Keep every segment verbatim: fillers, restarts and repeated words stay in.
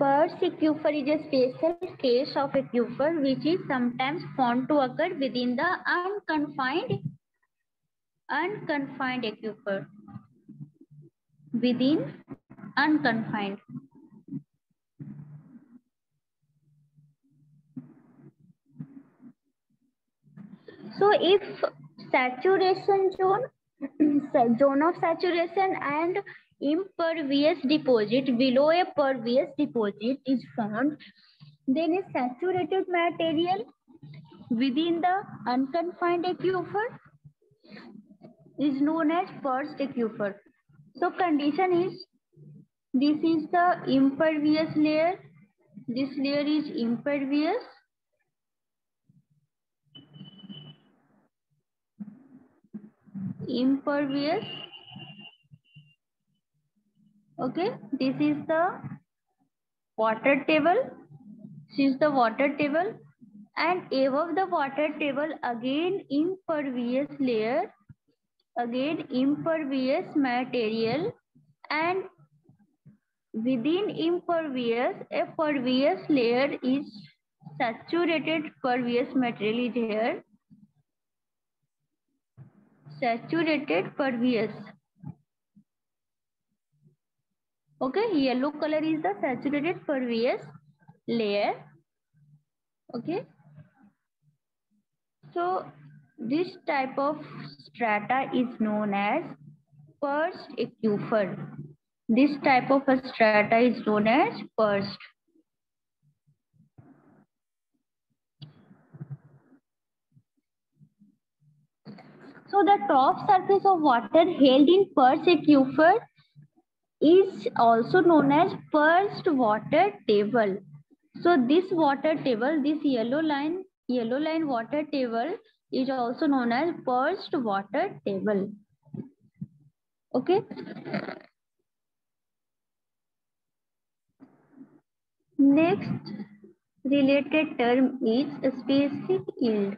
Purse aquifer is a special case of aquifer which is sometimes found to occur within the unconfined unconfined aquifer. Within unconfined. So if saturation zone, zone of saturation and impervious deposit below a pervious deposit is found, then a saturated material within the unconfined aquifer is known as pursed aquifer. So condition is, this is the impervious layer, this layer is impervious, impervious, okay, this is the water table, this is the water table, and above the water table again impervious layer, again impervious material, and within impervious a pervious layer is saturated pervious material is here, saturated pervious. Okay, yellow color is the saturated pervious layer. Okay, so this type of strata is known as pursed aquifer. This type of a strata is known as pursed. So the top surface of water held in pursed aquifer is also known as pursed water table. So this water table, this yellow line, yellow line water table is also known as pursed water table. Okay. Next related term is specific yield.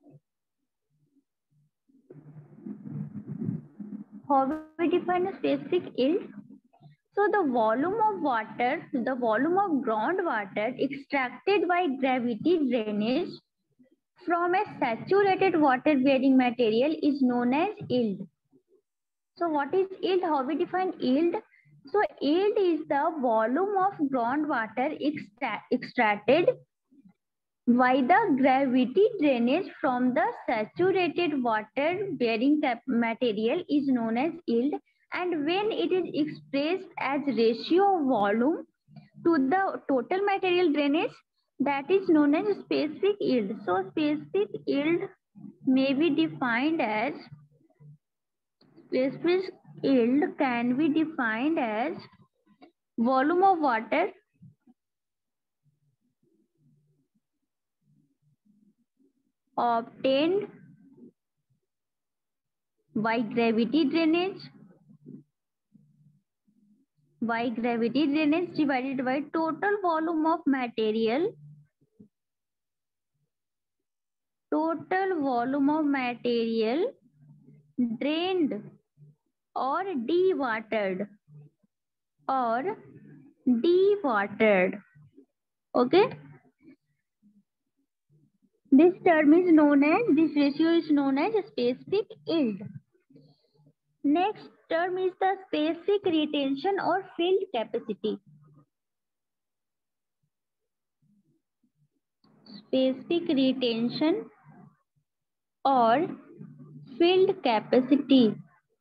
How we define a specific yield? So the volume of water, the volume of groundwater extracted by gravity drainage from a saturated water bearing material is known as yield. So what is yield? How we define yield? So yield is the volume of groundwater extra extracted by the gravity drainage from the saturated water bearing material is known as yield, and when it is expressed as ratio of volume to the total material drainage, that is known as specific yield. So specific yield may be defined as, specific yield can be defined as volume of water obtained by gravity drainage by gravity drainage divided by total volume of material, total volume of material drained or dewatered or dewatered. Okay, this term is known as, this ratio is known as specific yield. Next term is the specific retention or filled capacity. Specific retention or filled capacity.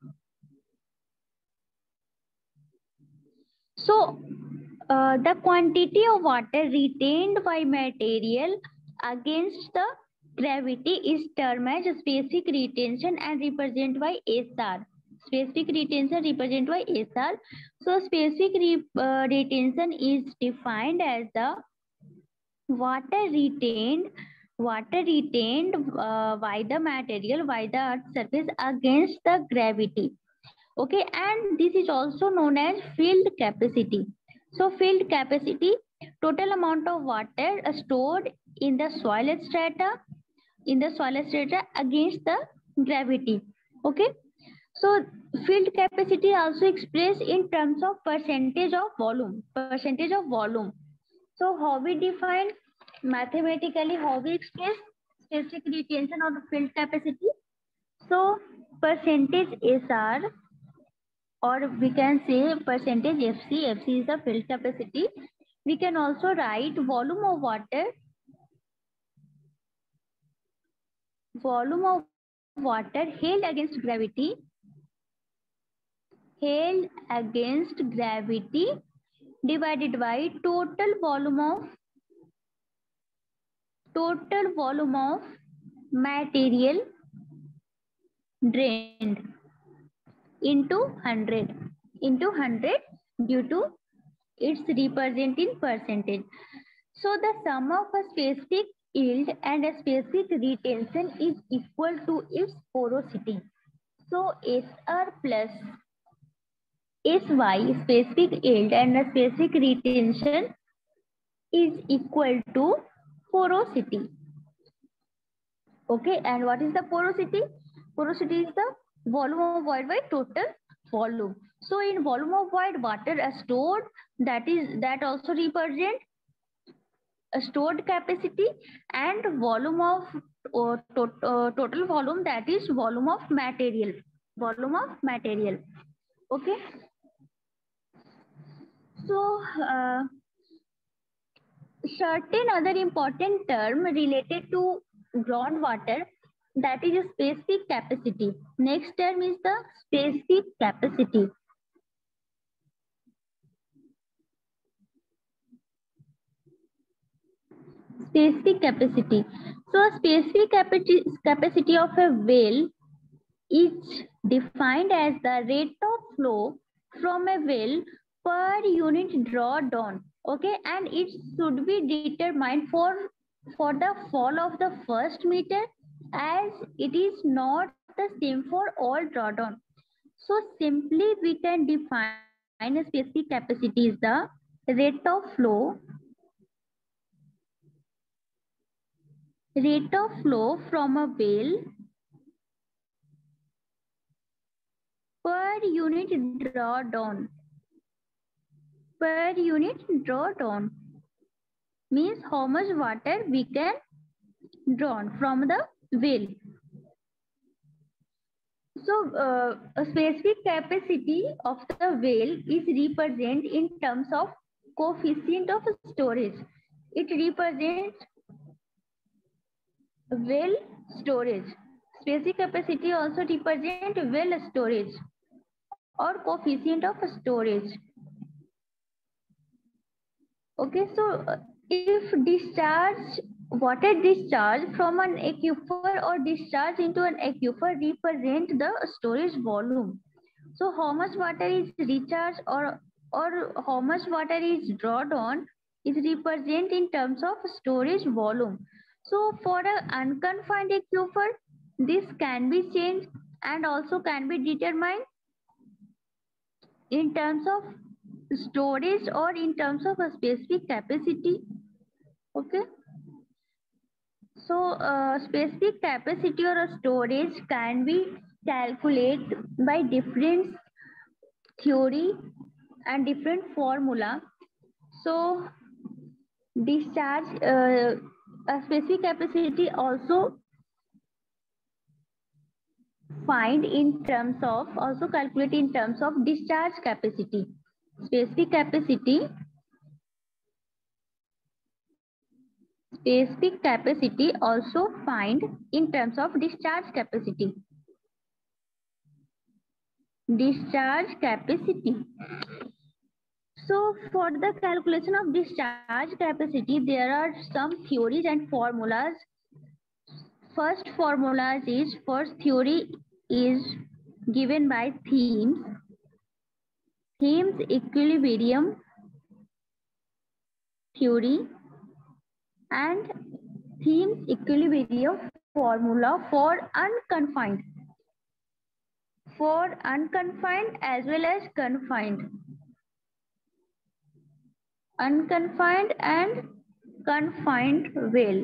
So uh, the quantity of water retained by material against the gravity is termed as specific retention and represented by S R. Specific retention represented by S R. So specific re, uh, retention is defined as the water retained, water retained uh, by the material, by the earth's surface against the gravity. Okay, and this is also known as filled capacity. So filled capacity, total amount of water stored in the soil strata, in the soil strata against the gravity. Okay, so filled capacity also expressed in terms of percentage of volume, percentage of volume. So how we define mathematically, how we express specific retention or field capacity? So percentage S R, or we can say percentage F C. F C is the field capacity. We can also write volume of water, volume of water held against gravity, held against gravity divided by total volume of total volume of material drained into one hundred into one hundred due to its representing percentage. So the sum of a specific yield and a specific retention is equal to its porosity. So S R plus S Y, specific yield and a specific retention, is equal to porosity. Okay, and what is the porosity? Porosity is the volume of void by total volume. So in volume of void, water is stored, that is that also represent a stored capacity, and volume of uh, to, uh, total volume, that is volume of material, volume of material. Okay. So uh, certain other important term related to groundwater, that is a specific capacity. Next term is the specific capacity. Specific capacity. So a specific capacity capacity of a well is defined as the rate of flow from a well per unit drawdown. Okay, and it should be determined for for the fall of the first meter, as it is not the same for all drawdown. So simply we can define a specific capacity is the rate of flow rate of flow from a well per unit drawdown. Per unit drawdown means how much water we can draw from the well. So uh, a specific capacity of the well is represented in terms of coefficient of storage. It represents well storage. Specific capacity also represents well storage or coefficient of storage. Okay, so uh, if discharge, water discharge from an aquifer or discharge into an aquifer represent the storage volume. So how much water is recharged or or how much water is drawn on is represent in terms of storage volume. So for an unconfined aquifer, this can be changed and also can be determined in terms of storage or in terms of a specific capacity. Okay. So uh, specific capacity or a storage can be calculated by different theory and different formula. So discharge, uh, a specific capacity also find in terms of, also calculate in terms of discharge capacity. Specific capacity, specific capacity also find in terms of discharge capacity. Discharge capacity. So for the calculation of discharge capacity, there are some theories and formulas. First formula is, first theory is given by Thiems. Thiems equilibrium theory and Thiems equilibrium formula for unconfined. For unconfined as well as confined. Unconfined and confined well.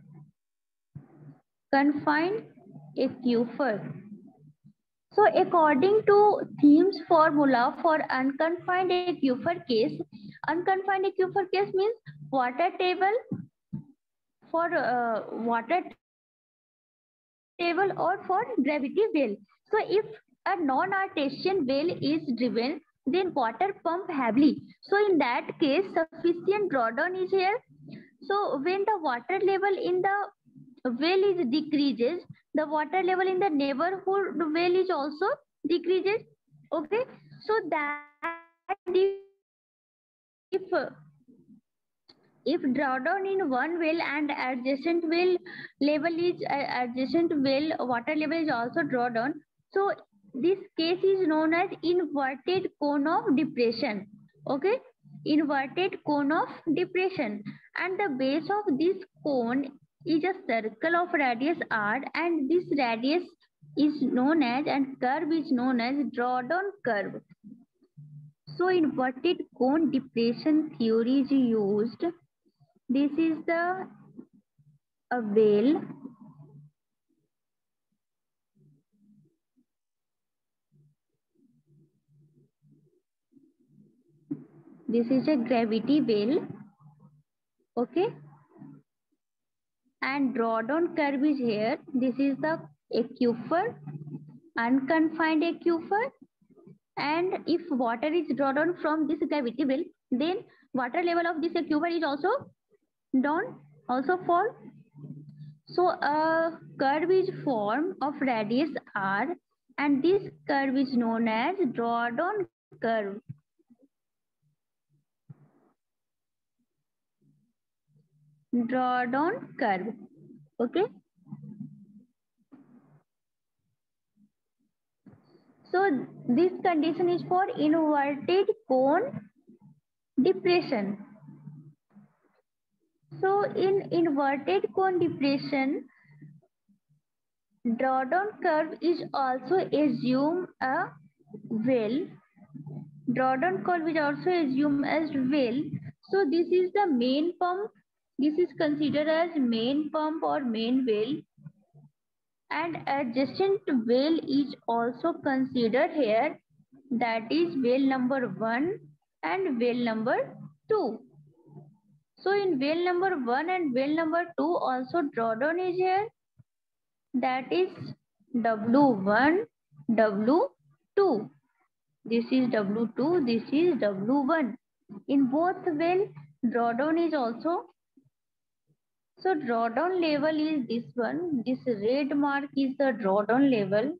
Confined aquifer. So according to Thiems formula for unconfined aquifer case, unconfined aquifer case means water table for uh, water table or for gravity well. So if a non-artesian well is driven, then water pump heavily. So in that case, sufficient drawdown is here. So when the water level in the well is decreases, the water level in the neighborhood well is also decreases. Okay, so that if if if drawdown in one well and adjacent well level is uh, adjacent well water level is also drawdown, so this case is known as inverted cone of depression. Okay, inverted cone of depression, and the base of this cone is a circle of radius r, and this radius is known as and curve is known as drawdown curve. So inverted cone depression theory is used. This is the a well. This is a gravity well. Okay. And drawdown curve is here. This is the aquifer, unconfined aquifer. And if water is drawn down from this gravity well, then water level of this aquifer is also down, also fall. So a curve is formed of radius r, and this curve is known as drawdown curve. Drawdown curve. Okay. So this condition is for inverted cone depression. So in inverted cone depression, drawdown curve is also assumed a well. Drawdown curve is also assumed as well. So this is the main pump. This is considered as main pump or main well. And adjacent well is also considered here. That is well number one and well number two. So in well number one and well number two also drawdown is here. That is W one, W two. This is W two, this is W one. In both well, drawdown is also. So drawdown level is this one. This red mark is the drawdown level.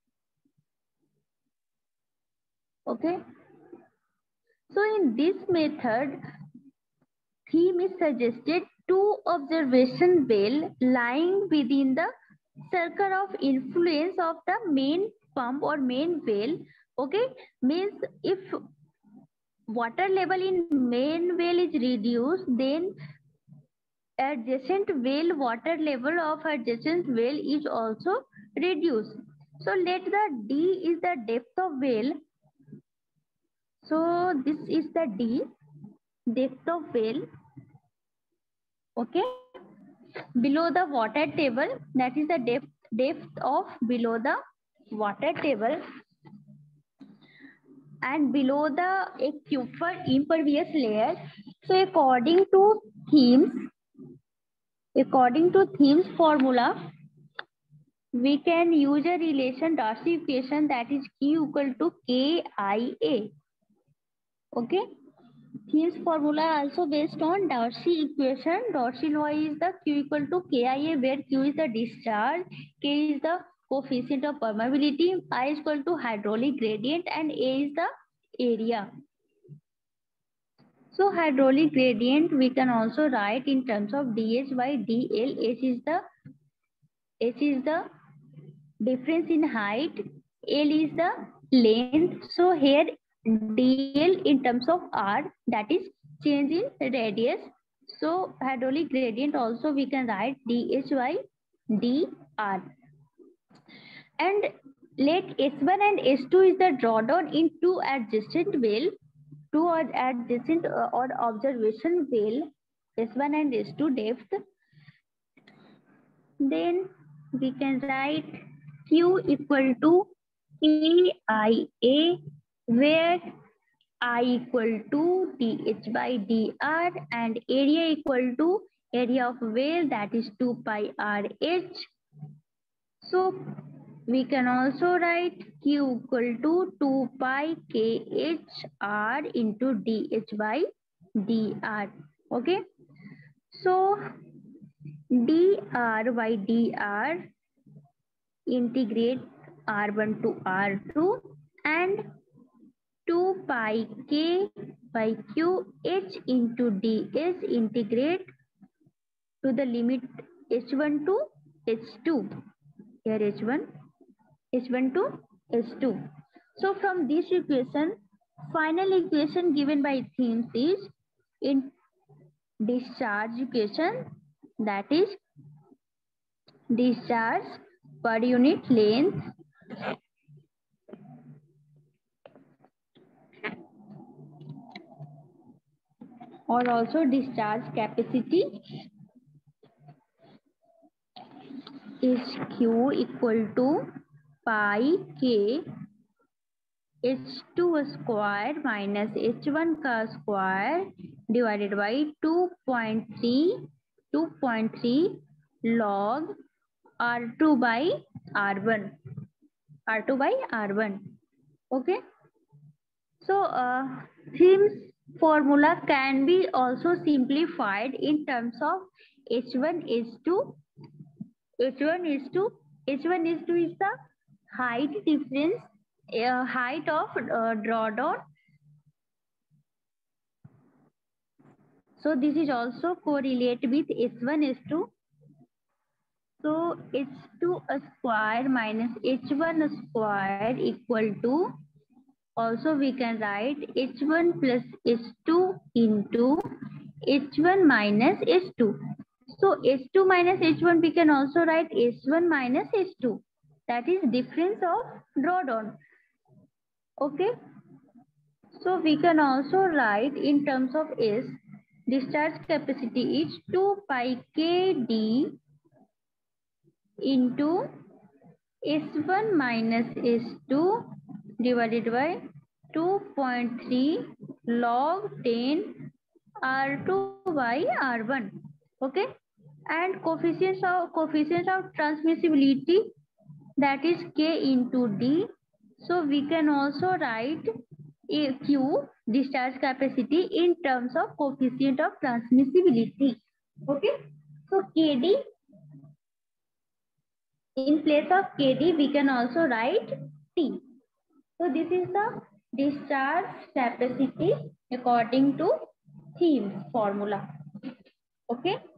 Okay. So in this method, theme is suggested two observation well lying within the circle of influence of the main pump or main well. Okay, means if water level in main well is reduced, then adjacent well water level of adjacent well is also reduced. So let the D is the depth of well. So this is the D, depth of well. Okay, below the water table, that is the depth depth of below the water table, and below the aquifer impervious layer. So according to themes, according to themes formula, we can use a relation Darcy equation, that is Q equal to K I A. Okay. Themes formula also based on Darcy equation. Darcy law is the Q equal to K I A, where Q is the discharge, K is the coefficient of permeability, I is equal to hydraulic gradient, and A is the area. So hydraulic gradient we can also write in terms of dH by dL. H is the H is the difference in height, L is the length. So here dL in terms of R, that is change in radius. So hydraulic gradient also we can write dH by dR. And let S one and S two is the drawdown in two adjacent well, two adjacent or observation well, S one and S two depth. Then we can write Q equal to K I A, where I equal to dH by dr, and area equal to area of well, that is two pi R H. So we can also write Q equal to two pi K H R into dH by dr. Okay. So dr by dr, integrate R one to R two, and two pi K by Q H into ds, integrate to the limit H one to H two. Here H one, H one to H two. So from this equation, final equation given by themes is in discharge equation, that is discharge per unit length or also discharge capacity is Q equal to pi K H two square minus H one का square divided by two point three log R two by R one, R two by R one. Okay. So uh, themes formula can be also simplified in terms of H one H two. H one H two, H one H two is the height difference, uh, height of uh, drawdown. So this is also correlate with H one H two. So H two square minus H one square equal to, also we can write H one plus H two into H one minus H two. So H two minus H one, we can also write H one minus H two. That is difference of drawdown. Okay. So we can also write in terms of S, discharge capacity is two pi K D into S one minus S two divided by two point three log ten R two by R one. Okay. And coefficients of coefficients of transmissibility, that is K into D. So we can also write a Q, discharge capacity, in terms of coefficient of transmissibility. Okay. So K D, in place of K D, we can also write T. So this is the discharge capacity according to theme formula. Okay.